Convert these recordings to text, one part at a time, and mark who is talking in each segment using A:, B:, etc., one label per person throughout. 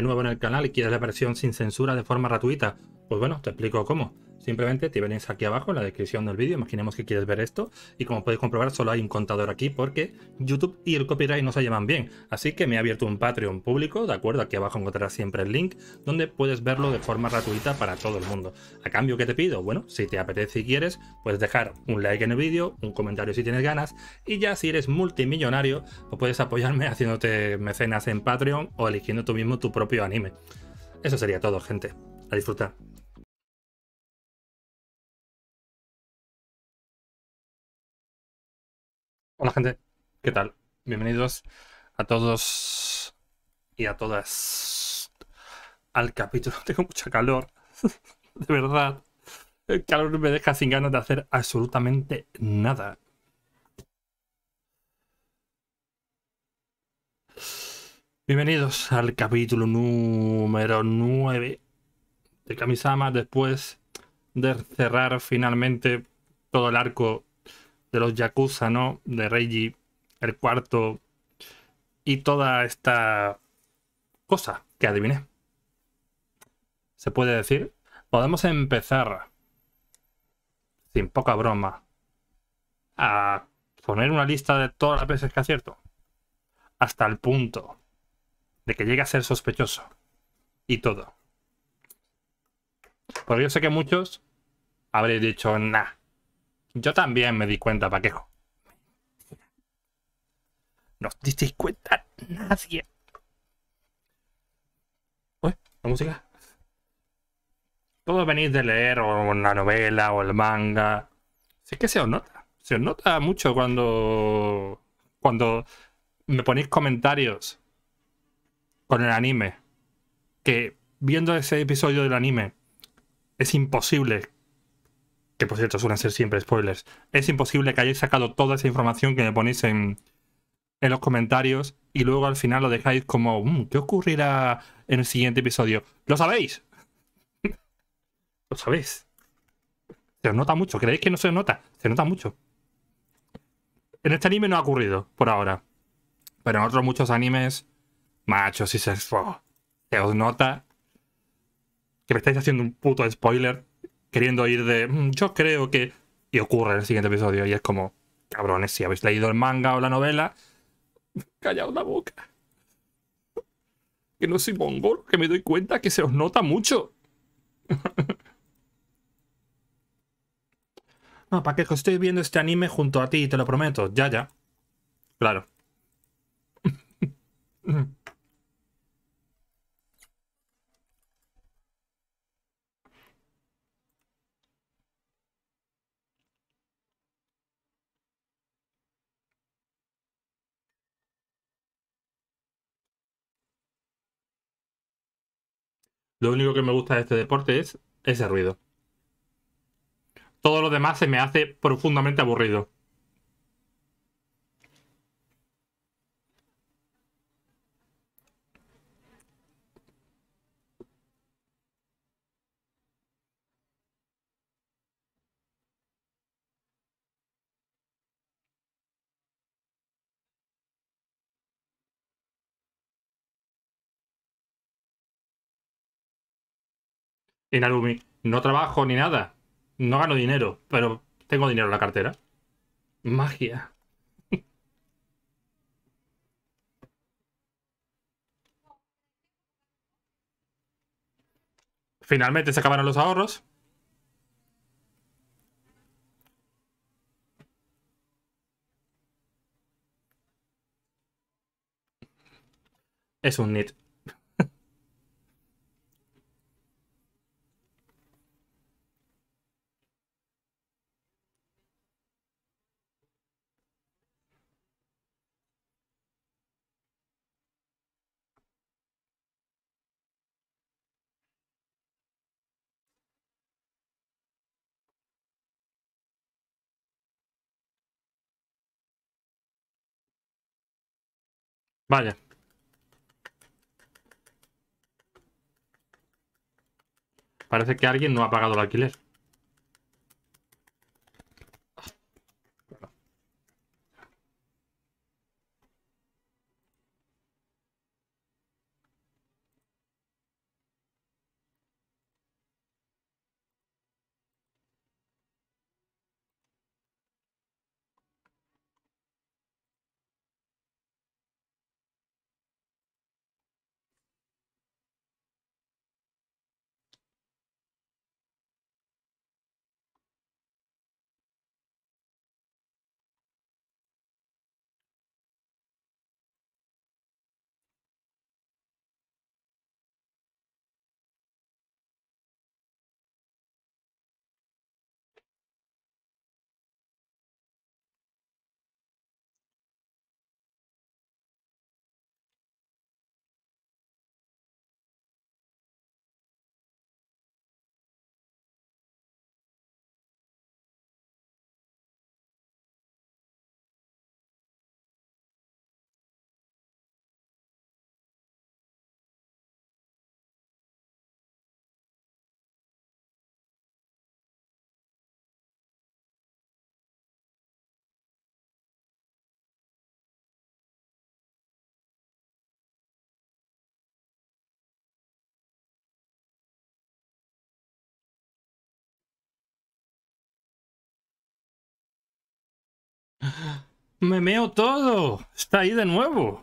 A: nuevo en el canal y quieres la versión sin censura de forma gratuita, pues bueno, te explico cómo. Simplemente te vienes aquí abajo en la descripción del vídeo, imaginemos que quieres ver esto, y como podéis comprobar solo hay un contador aquí porque YouTube y el copyright no se llevan bien. Así que me he abierto un Patreon público, de acuerdo, aquí abajo encontrarás siempre el link, donde puedes verlo de forma gratuita para todo el mundo. ¿A cambio qué te pido? Bueno, si te apetece y quieres, puedes dejar un like en el vídeo, un comentario si tienes ganas, y ya si eres multimillonario, pues puedes apoyarme haciéndote mecenas en Patreon o eligiendo tú mismo tu propio anime. Eso sería todo, gente. A disfrutar. Hola, gente. ¿Qué tal? Bienvenidos a todos y a todas al capítulo. Tengo mucha calor. De verdad. El calor me deja sin ganas de hacer absolutamente nada. Bienvenidos al capítulo número 9 de Kamisama, después de cerrar finalmente todo el arco de los Yakuza, ¿no? De Reiji, el cuarto, y toda esta cosa que adiviné. Se puede decir. Podemos empezar, sin poca broma, a poner una lista de todas las veces que acierto, hasta el punto de que llegue a ser sospechoso. Y todo. Porque yo sé que muchos habréis dicho, nah. Yo también me di cuenta, Paquejo. ¿No os disteis cuenta nadie? Uy, la música. Todos venís de leer o la novela o el manga. Si es que se os nota. Se os nota mucho cuando me ponéis comentarios con el anime. Que viendo ese episodio del anime es imposible, que por cierto suelen ser siempre spoilers, es imposible que hayáis sacado toda esa información que me ponéis en los comentarios y luego al final lo dejáis como, ¿qué ocurrirá en el siguiente episodio? ¿Lo sabéis? ¿Lo sabéis? Se os nota mucho. ¿Creéis que no se os nota? Se nota mucho. En este anime no ha ocurrido, por ahora. Pero en otros muchos animes, machos, si se os nota que me estáis haciendo un puto spoiler, queriendo ir de, yo creo que... Y ocurre en el siguiente episodio y es como, cabrones, si habéis leído el manga o la novela, callaos la boca. Que no soy mongol, que me doy cuenta que se os nota mucho. No, ¿para qué estoy viendo este anime junto a ti? Te lo prometo. Ya, ya. Claro. Lo único que me gusta de este deporte es ese ruido. Todo lo demás se me hace profundamente aburrido. En Narumi no trabajo ni nada. No gano dinero, pero tengo dinero en la cartera. Magia. Finalmente se acabaron los ahorros. Es un nit. Vaya. Parece que alguien no ha pagado el alquiler. ¡Me meo todo! ¡Está ahí de nuevo!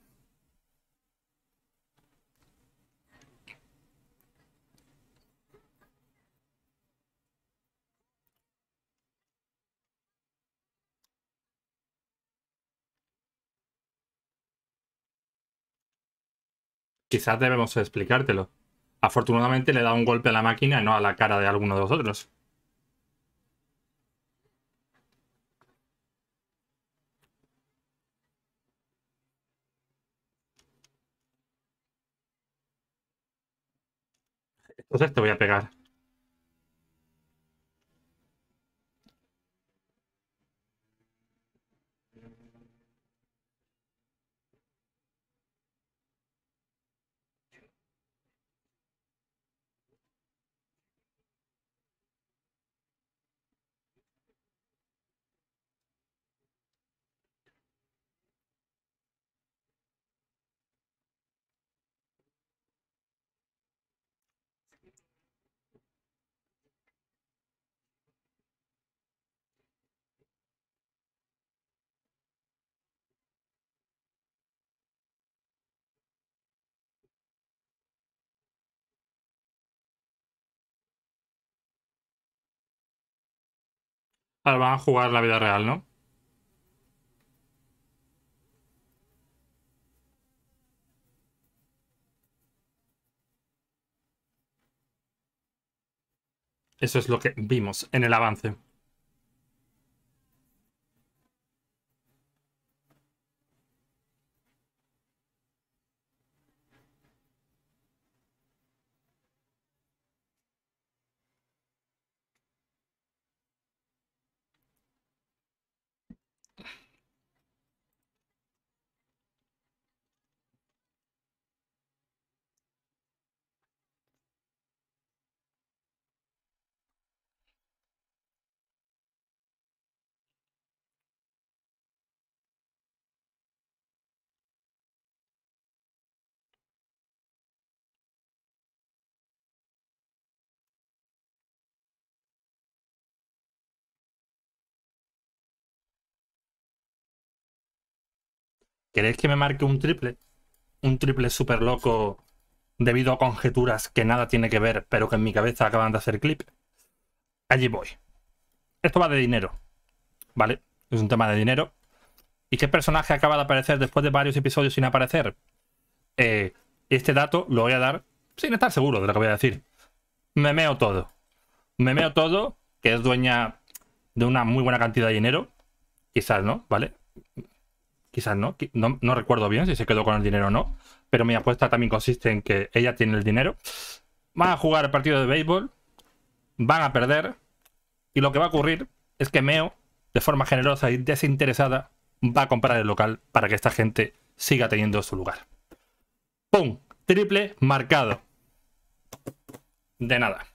A: Quizás debemos explicártelo. Afortunadamente le da un golpe a la máquina y no a la cara de alguno de los otros. Entonces te voy a pegar. Ahora van a jugar la vida real, ¿no? Eso es lo que vimos en el avance. ¿Queréis que me marque un triple? Un triple súper loco debido a conjeturas que nada tiene que ver, pero que en mi cabeza acaban de hacer clip. Allí voy. Esto va de dinero, ¿vale? Es un tema de dinero. ¿Y qué personaje acaba de aparecer después de varios episodios sin aparecer? Este dato lo voy a dar sin estar seguro de lo que voy a decir. Me meo todo. Me meo todo, que es dueña de una muy buena cantidad de dinero. Quizás no, ¿vale? Quizás no. No recuerdo bien si se quedó con el dinero o no. Pero mi apuesta también consiste en que ella tiene el dinero. Van a jugar el partido de béisbol. Van a perder. Y lo que va a ocurrir es que Meo, de forma generosa y desinteresada, va a comprar el local para que esta gente siga teniendo su lugar. ¡Pum! Triple marcado. De nada.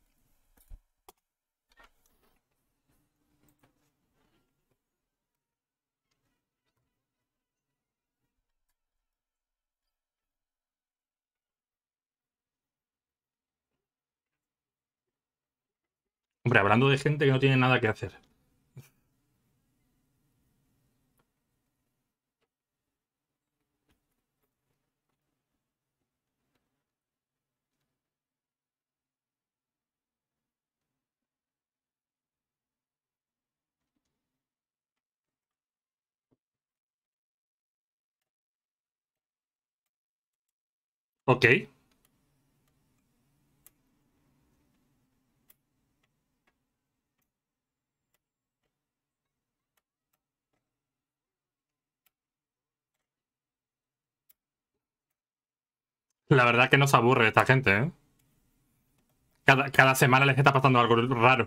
A: Hombre, hablando de gente que no tiene nada que hacer. Ok. La verdad que no se aburre esta gente, ¿eh? Cada semana les está pasando algo raro.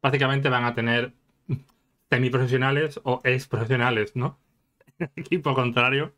A: básicamente van a tener semiprofesionales o ex profesionales, ¿no? Equipo contrario.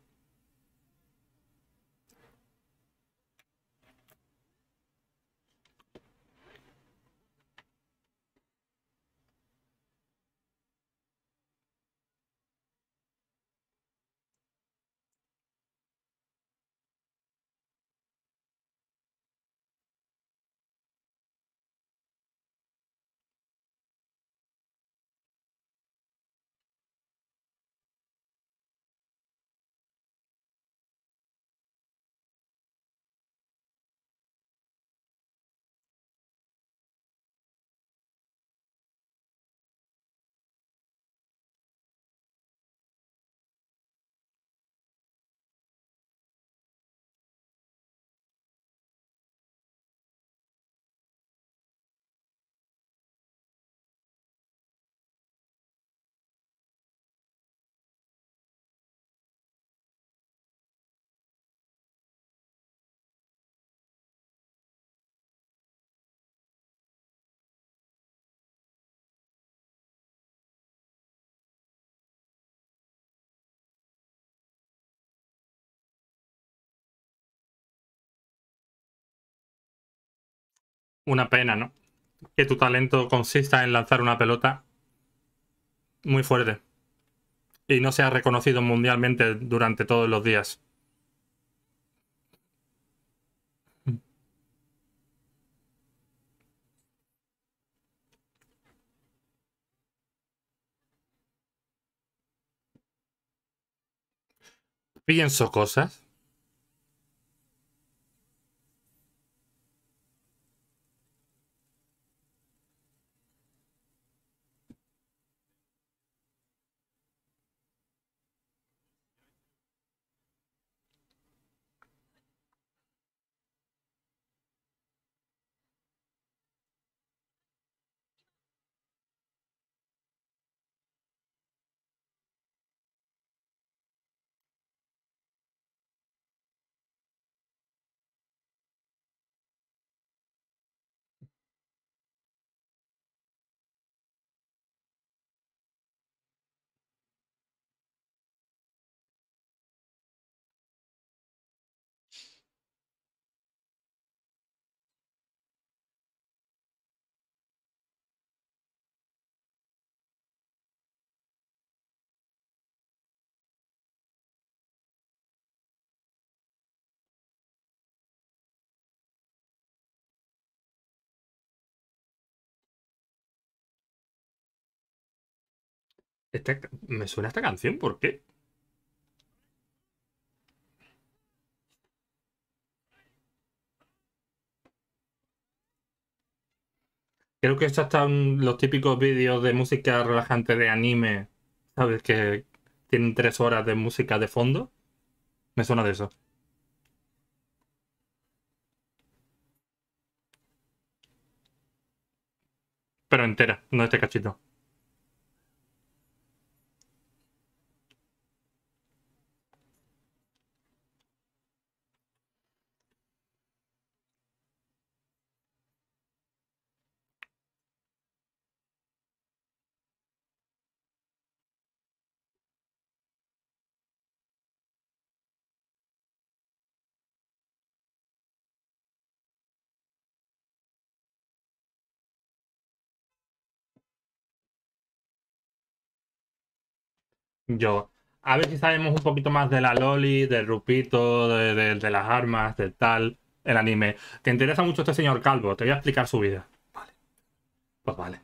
A: Una pena, ¿no? Que tu talento consista en lanzar una pelota muy fuerte y no sea reconocido mundialmente durante todos los días. Pienso cosas. Me suena esta canción, ¿por qué? Creo que estos están los típicos vídeos de música relajante de anime, ¿sabes? Que tienen 3 horas de música de fondo. Me suena de eso. Pero entera, no este cachito. Yo, a ver si sabemos un poquito más de la Loli, del Rupito, de las armas, del tal, el anime. ¿Te interesa mucho este señor Calvo? Te voy a explicar su vida. Vale, pues vale.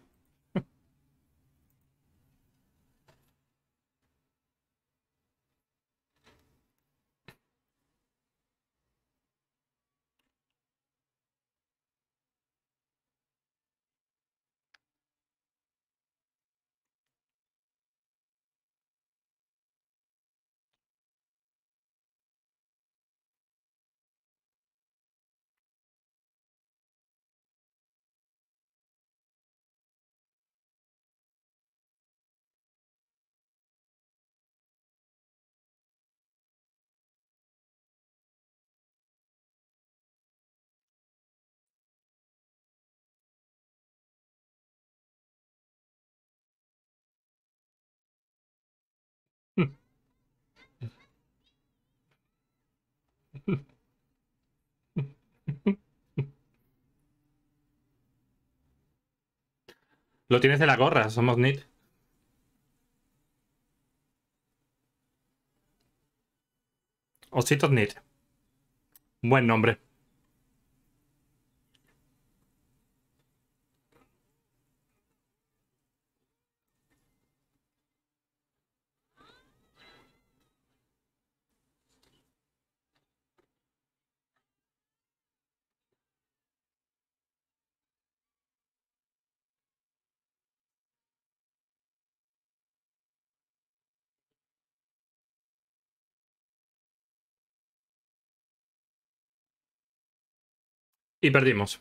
A: Lo tienes de la gorra, somos NIT. Ositos NIT. Buen nombre. Y perdimos.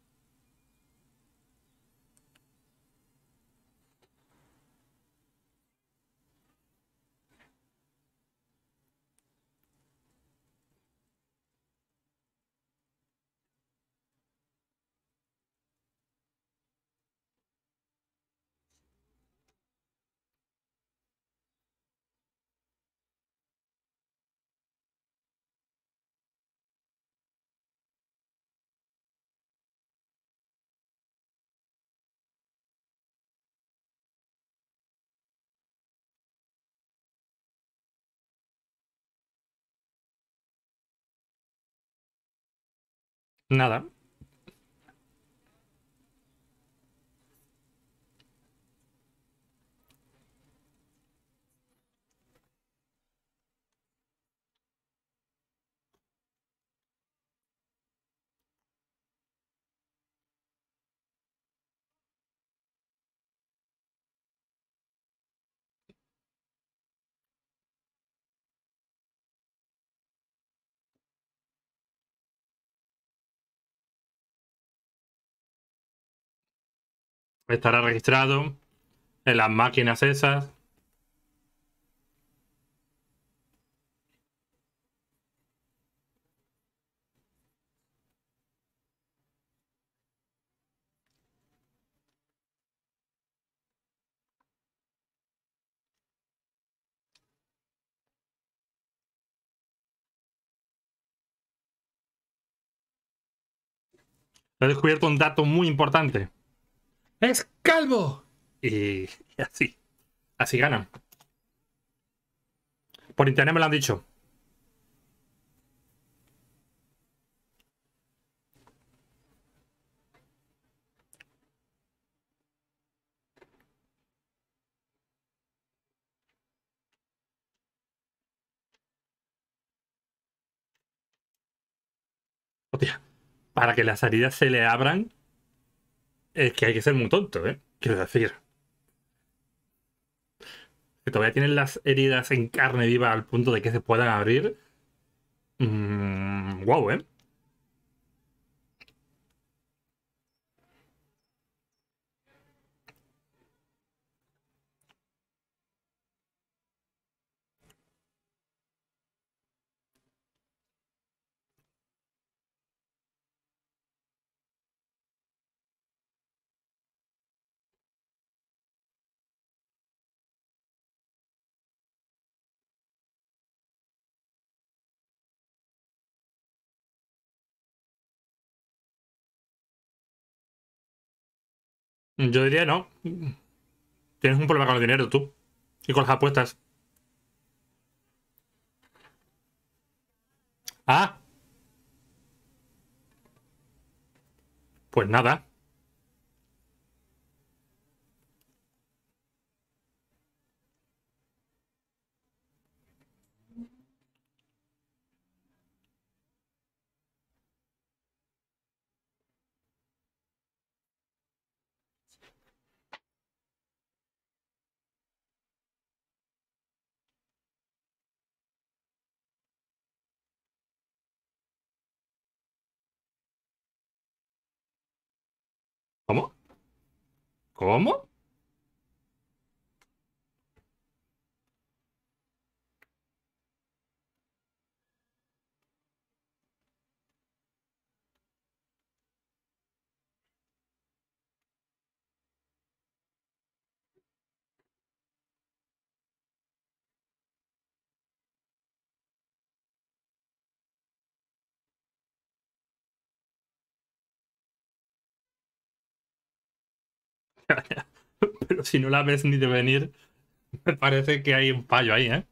A: Nada. Estará registrado en las máquinas esas. He descubierto un dato muy importante. ¡Es calvo! Y así. Así ganan. Por internet me lo han dicho. Hostia, para que las heridas se le abran, es que hay que ser muy tonto, ¿eh? Quiero decir. Que todavía tienen las heridas en carne viva al punto de que se puedan abrir. Wow, ¿eh? Yo diría no. Tienes un problema con el dinero tú. Y con las apuestas. Ah, pues nada. ¿Cómo? ¿Cómo? Pero si no la ves ni de venir, me parece que hay un fallo ahí, ¿eh?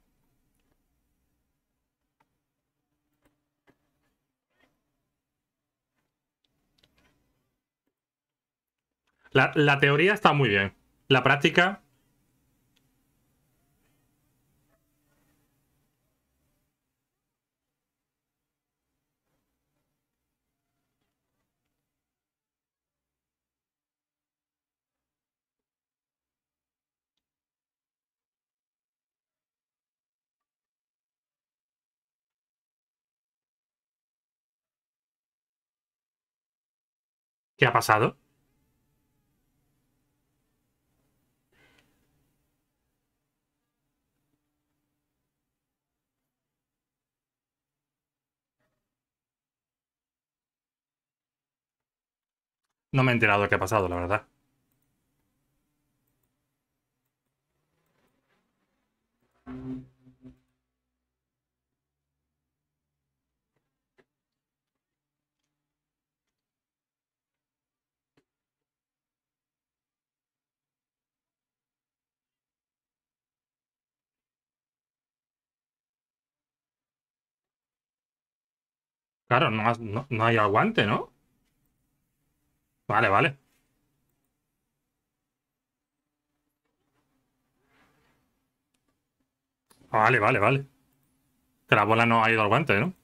A: La teoría está muy bien. La práctica, ¿qué ha pasado? No me he enterado de qué ha pasado, la verdad. Claro, no hay aguante, ¿no? Vale, vale. Vale, vale, vale. Que la bola no ha ido al guante, ¿no?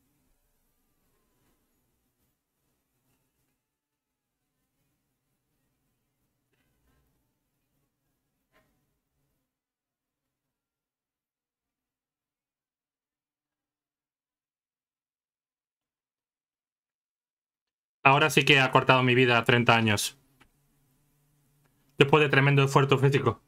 A: Ahora sí que ha cortado mi vida a 30 años. Después de tremendo esfuerzo físico.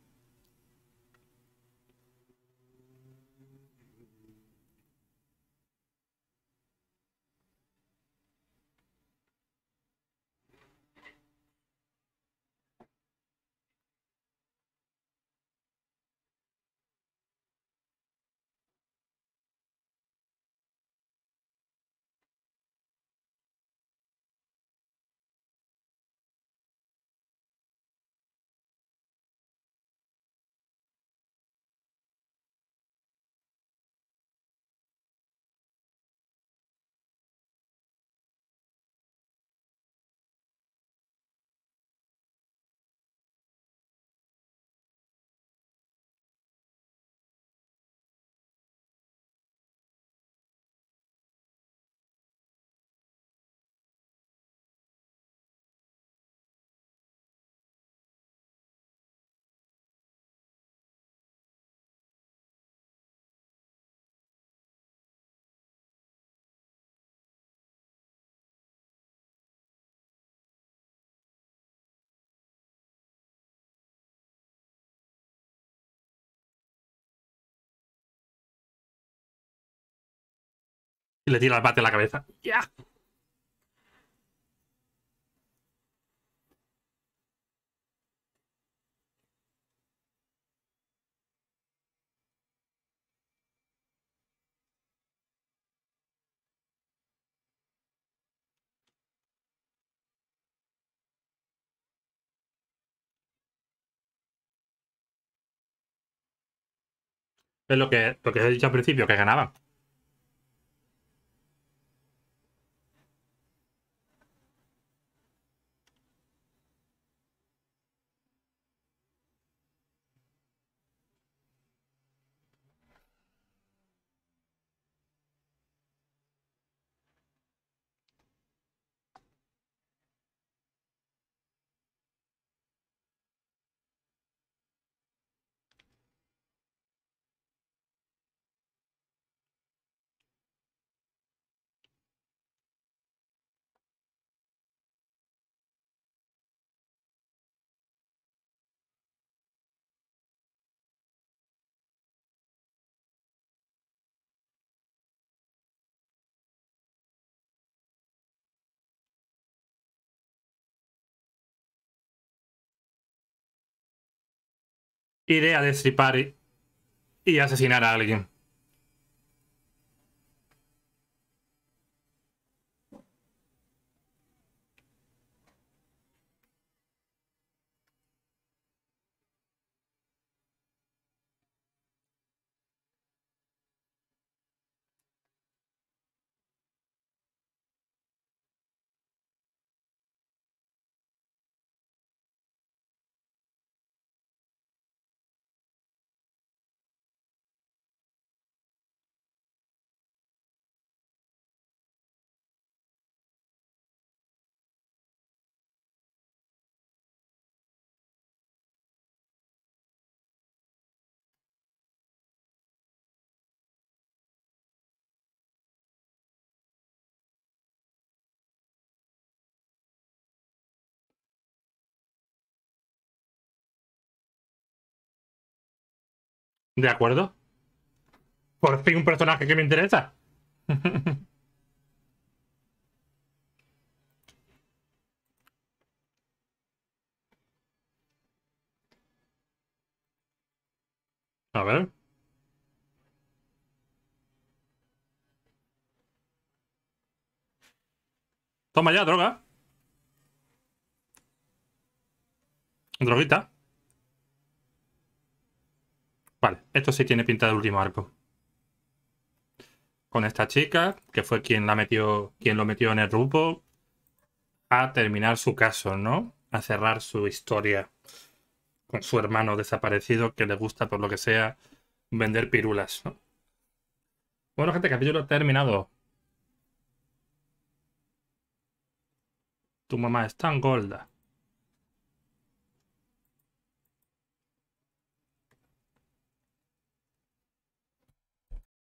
A: Y le tira el bate a la cabeza. ¡Ya! Es lo que he dicho al principio, que ganaban. Iré a destripar y asesinar a alguien. ¿De acuerdo? Por fin un personaje que me interesa. A ver. Toma ya, droga. Droguita. Vale, esto sí tiene pinta del último arco. Con esta chica, que fue quien lo metió en el grupo, a terminar su caso, ¿no? A cerrar su historia con su hermano desaparecido que le gusta, por lo que sea, vender pirulas, ¿no? Bueno, gente, capítulo terminado. Tu mamá es tan gorda.